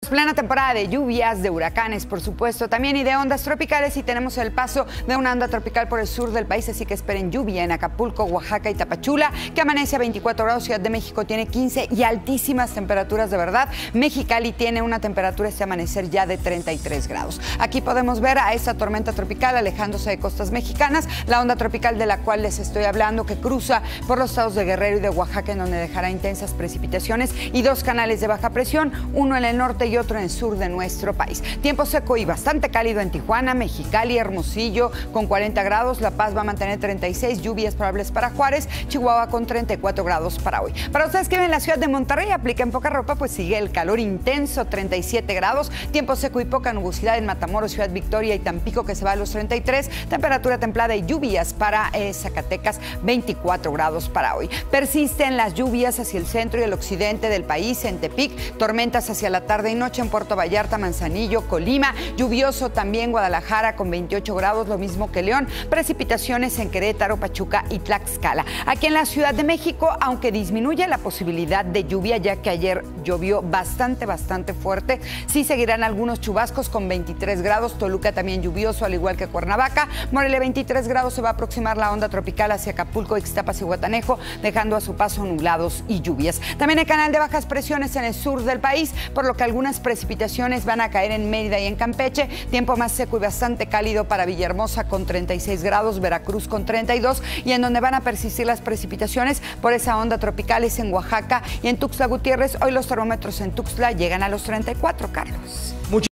Plena temporada de lluvias, de huracanes, por supuesto, también y de ondas tropicales, y tenemos el paso de una onda tropical por el sur del país, así que esperen lluvia en Acapulco, Oaxaca y Tapachula, que amanece a 24 grados, Ciudad de México tiene 15 y altísimas temperaturas de verdad. Mexicali tiene una temperatura este amanecer ya de 33 grados. Aquí podemos ver a esta tormenta tropical alejándose de costas mexicanas, la onda tropical de la cual les estoy hablando, que cruza por los estados de Guerrero y de Oaxaca, en donde dejará intensas precipitaciones y dos canales de baja presión, uno en el norte y otro en el sur de nuestro país. Tiempo seco y bastante cálido en Tijuana, Mexicali, Hermosillo con 40 grados, La Paz va a mantener 36, lluvias probables para Juárez, Chihuahua con 34 grados para hoy. Para ustedes que viven en la ciudad de Monterrey, apliquen poca ropa, pues sigue el calor intenso, 37 grados, tiempo seco y poca nubosidad en Matamoros, Ciudad Victoria y Tampico, que se va a los 33, temperatura templada y lluvias para Zacatecas, 24 grados para hoy. Persisten las lluvias hacia el centro y el occidente del país, en Tepic, tormentas hacia la tarde y noche en Puerto Vallarta, Manzanillo, Colima, lluvioso también Guadalajara con 28 grados, lo mismo que León, precipitaciones en Querétaro, Pachuca y Tlaxcala. Aquí en la Ciudad de México, aunque disminuye la posibilidad de lluvia, ya que ayer llovió bastante fuerte, sí seguirán algunos chubascos con 23 grados, Toluca también lluvioso, al igual que Cuernavaca, Morelia 23 grados, se va a aproximar la onda tropical hacia Acapulco, Ixtapas y Guatanejo, dejando a su paso nublados y lluvias. También hay canal de bajas presiones en el sur del país, por lo que algunas precipitaciones van a caer en Mérida y en Campeche, tiempo más seco y bastante cálido para Villahermosa con 36 grados, Veracruz con 32, y en donde van a persistir las precipitaciones por esa onda tropical es en Oaxaca y en Tuxtla Gutiérrez. Hoy los termómetros en Tuxtla llegan a los 34, Carlos.